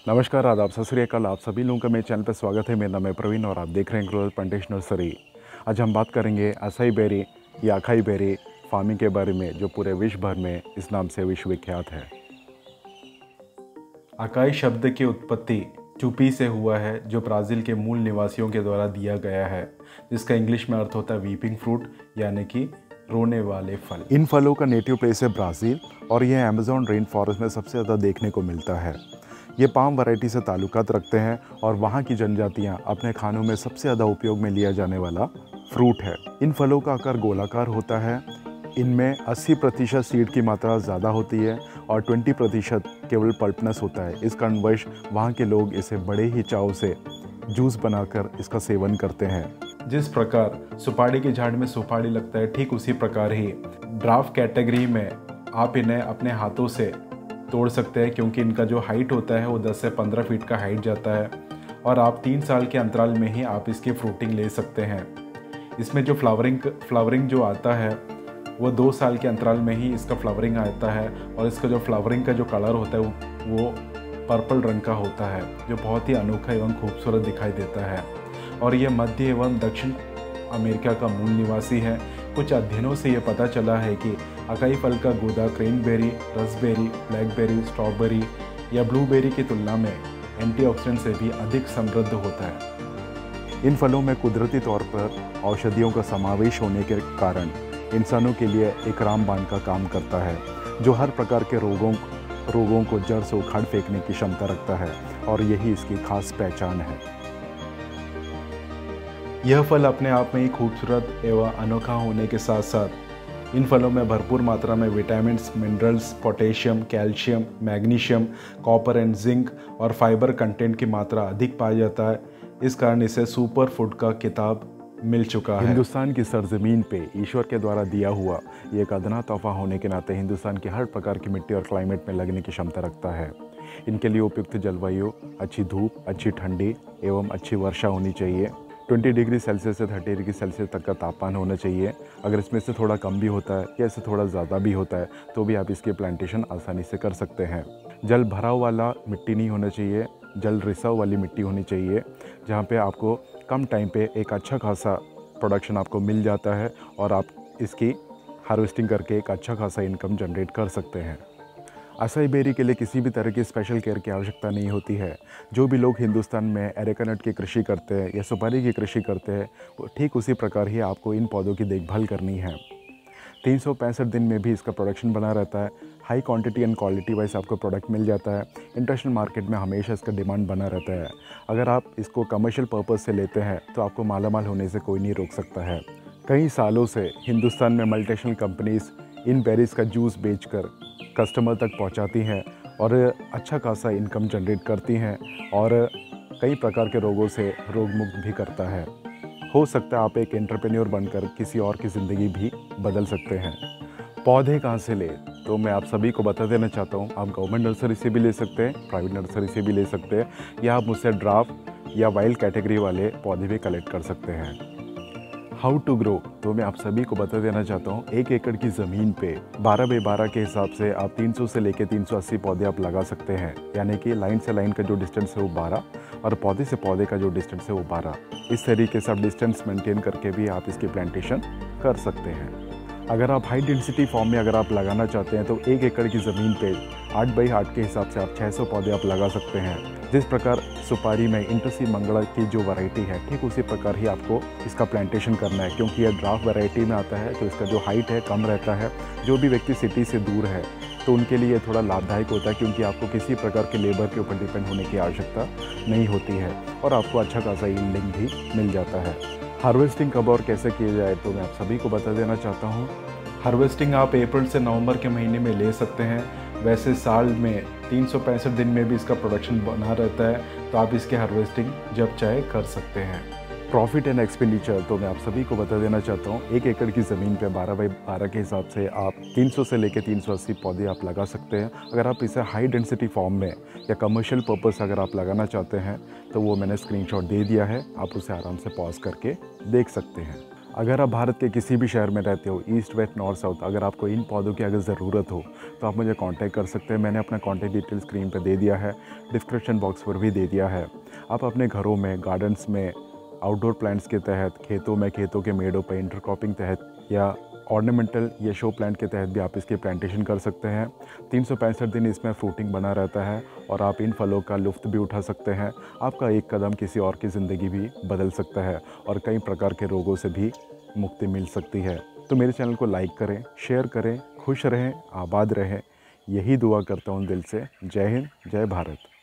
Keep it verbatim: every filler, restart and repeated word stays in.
नमस्कार, आदाब, सत श्री अकाल। आप सभी लोगों का मेरे चैनल पर स्वागत है। मेरा नाम है प्रवीण और आप देख रहे हैं ग्रोअर प्लांटेशन नर्सरी। आज हम बात करेंगे असाई बेरी या अखाई बेरी फार्मिंग के बारे में, जो पूरे विश्व भर में इस नाम से विश्वविख्यात है। अकाई शब्द की उत्पत्ति चुपी से हुआ है, जो ब्राज़ील के मूल निवासियों के द्वारा दिया गया है, जिसका इंग्लिश में अर्थ होता है वीपिंग फ्रूट, यानी कि रोने वाले फल। इन फलों का नेटिव प्लेस है ब्राज़ील और यह अमेज़न रेन फॉरेस्ट में सबसे ज़्यादा देखने को मिलता है। ये पाम वैरायटी से ताल्लुकात रखते हैं और वहाँ की जनजातियाँ अपने खानों में सबसे ज़्यादा उपयोग में लिया जाने वाला फ्रूट है। इन फलों का आकार गोलाकार होता है। इनमें अस्सी प्रतिशत सीड की मात्रा ज़्यादा होती है और बीस प्रतिशत केवल पल्पनेस होता है। इस कारणवश वहाँ के लोग इसे बड़े ही चाव से जूस बनाकर इसका सेवन करते हैं। जिस प्रकार सुपारी के झाड़ में सुपारी लगता है, ठीक उसी प्रकार ही ड्राफ्ट कैटेगरी में आप इन्हें अपने हाथों से तोड़ सकते हैं, क्योंकि इनका जो हाइट होता है वो दस से पंद्रह फीट का हाइट जाता है और आप तीन साल के अंतराल में ही आप इसकी फ्रूटिंग ले सकते हैं। इसमें जो फ्लावरिंग फ्लावरिंग जो आता है वो दो साल के अंतराल में ही इसका फ्लावरिंग आता है और इसका जो फ्लावरिंग का जो कलर होता है वो पर्पल रंग का होता है, जो बहुत ही अनोखा एवं खूबसूरत दिखाई देता है। और ये मध्य एवं दक्षिण अमेरिका का मूल निवासी है। कुछ अध्ययनों से ये पता चला है कि अकाई फल का गूदा क्रेनबेरी, रसबेरी, ब्लैकबेरी, स्ट्रॉबेरी या ब्लूबेरी की तुलना में एंटीऑक्सीडेंट से भी अधिक समृद्ध होता है। इन फलों में कुदरती तौर पर औषधियों का समावेश होने के कारण इंसानों के लिए एक रामबाण का काम करता है, जो हर प्रकार के रोगों रोगों को जड़ से उखाड़ फेंकने की क्षमता रखता है और यही इसकी खास पहचान है। यह फल अपने आप में ही खूबसूरत एवं अनोखा होने के साथ साथ इन फलों में भरपूर मात्रा में vitamins, minerals, potassium, calcium, magnesium, copper and zinc और फाइबर कंटेंट की मात्रा अधिक पाया जाता है। इस कारण इसे सुपर फूड का खिताब मिल चुका है। हिंदुस्तान की सरजमीन पे ईश्वर के द्वारा दिया हुआ ये एक अदना तोहफा होने के नाते हिंदुस्तान की हर प्रकार की मिट्टी और क्लाइमेट में लगने की क्षमता रखता है। इनके लिए उपयुक्त जलवायु, अच्छी धूप, अच्छी ठंडी एवं अच्छी वर्षा होनी चाहिए। बीस डिग्री सेल्सियस से तीस डिग्री सेल्सियस तक का तापमान होना चाहिए। अगर इसमें से थोड़ा कम भी होता है या इससे थोड़ा ज़्यादा भी होता है तो भी आप इसकी प्लांटेशन आसानी से कर सकते हैं। जल भराव वाला मिट्टी नहीं होना चाहिए, जल रिसाव वाली मिट्टी होनी चाहिए, जहाँ पे आपको कम टाइम पे एक अच्छा खासा प्रोडक्शन आपको मिल जाता है और आप इसकी हार्वेस्टिंग करके एक अच्छा खासा इनकम जनरेट कर सकते हैं। असाई बेरी के लिए किसी भी तरह की स्पेशल केयर की आवश्यकता नहीं होती है। जो भी लोग हिंदुस्तान में एरेका नट की कृषि करते हैं या सुपारी की कृषि करते हैं, वो ठीक उसी प्रकार ही आपको इन पौधों की देखभाल करनी है। तीन सौ पैंसठ दिन में भी इसका प्रोडक्शन बना रहता है। High quantity and quality wise आपको प्रोडक्ट मिल जाता है। इंटरनेशनल मार्केट में हमेशा इसका डिमांड बना रहता है। अगर आप इसको कमर्शियल पर्पज़ से लेते हैं तो आपको मालामाल होने से कोई नहीं रोक सकता है। कई सालों से हिंदुस्तान में मल्टीनेशनल कंपनीज़ इन बेरीज़ का जूस बेचकर कस्टमर तक पहुंचाती हैं और अच्छा खासा इनकम जनरेट करती हैं और कई प्रकार के रोगों से रोग मुक्त भी करता है। हो सकता है आप एक एंटरप्रेन्योर बनकर किसी और की ज़िंदगी भी बदल सकते हैं। पौधे कहाँ से ले, तो मैं आप सभी को बता देना चाहता हूँ, आप गवर्नमेंट नर्सरी से भी ले सकते हैं, प्राइवेट नर्सरी से भी ले सकते हैं, या आप मुझसे ड्राफ्ट या वाइल्ड कैटेगरी वाले पौधे भी कलेक्ट कर सकते हैं। हाउ टू ग्रो, तो मैं आप सभी को बता देना चाहता हूँ, एक एकड़ की ज़मीन पे बारह बाई बारह के हिसाब से आप तीन सौ से लेकर तीन सौ अस्सी पौधे आप लगा सकते हैं। यानी कि लाइन से लाइन का जो डिस्टेंस है वो बारह और पौधे से पौधे का जो डिस्टेंस है वो बारह। इस तरीके से आप डिस्टेंस मेंटेन करके भी आप इसकी प्लांटेशन कर सकते हैं। अगर आप हाई डेंसिटी फॉर्म में अगर आप लगाना चाहते हैं तो एक एकड़ की ज़मीन पे आठ बाई आठ के हिसाब से आप छह सौ पौधे आप लगा सकते हैं। जिस प्रकार सुपारी में इंटरसी मंगला की जो वैरायटी है, ठीक उसी प्रकार ही आपको इसका प्लांटेशन करना है, क्योंकि यह ड्राफ्ट वैरायटी में आता है तो इसका जो हाइट है कम रहता है। जो भी व्यक्ति सिटी से दूर है तो उनके लिए थोड़ा लाभदायक होता है, क्योंकि आपको किसी प्रकार के लेबर के ऊपर डिपेंड होने की आवश्यकता नहीं होती है और आपको अच्छा खासा यील्डिंग भी मिल जाता है। हार्वेस्टिंग कब और कैसे किया जाए, तो मैं आप सभी को बता देना चाहता हूँ। हार्वेस्टिंग आप अप्रैल से नवंबर के महीने में ले सकते हैं। वैसे साल में तीन सौ पैंसठ दिन में भी इसका प्रोडक्शन बना रहता है, तो आप इसकी हार्वेस्टिंग जब चाहे कर सकते हैं। प्रॉफिट एंड एक्सपेंडिचर, तो मैं आप सभी को बता देना चाहता हूँ, एक एकड़ की ज़मीन पे बारह बाई बारह के हिसाब से आप तीन सौ से लेकर तीन सौ अस्सी पौधे आप लगा सकते हैं। अगर आप इसे हाई डेंसिटी फॉर्म में या कमर्शियल पर्पस अगर आप लगाना चाहते हैं तो वो मैंने स्क्रीनशॉट दे दिया है, आप उसे आराम से पॉज करके देख सकते हैं। अगर आप भारत के किसी भी शहर में रहते हो, ईस्ट वेस्ट नॉर्थ साउथ, अगर आपको इन पौधों की अगर ज़रूरत हो तो आप मुझे कांटेक्ट कर सकते हैं। मैंने अपना कांटेक्ट डिटेल स्क्रीन पर दे दिया है, डिस्क्रिप्शन बॉक्स पर भी दे दिया है। आप अपने घरों में, गार्डन्स में, आउटडोर प्लांट्स के तहत, खेतों में, खेतों के मेड़ों पर इंटरक्रॉपिंग तहत या ऑर्नामेंटल या शो प्लांट के तहत भी आप इसकी प्लांटेशन कर सकते हैं। तीन सौ पैंसठ दिन इसमें फ्रूटिंग बना रहता है और आप इन फलों का लुत्फ़ भी उठा सकते हैं। आपका एक कदम किसी और की ज़िंदगी भी बदल सकता है और कई प्रकार के रोगों से भी मुक्ति मिल सकती है। तो मेरे चैनल को लाइक करें, शेयर करें, खुश रहें, आबाद रहें, यही दुआ करता हूँ दिल से। जय हिंद, जय भारत।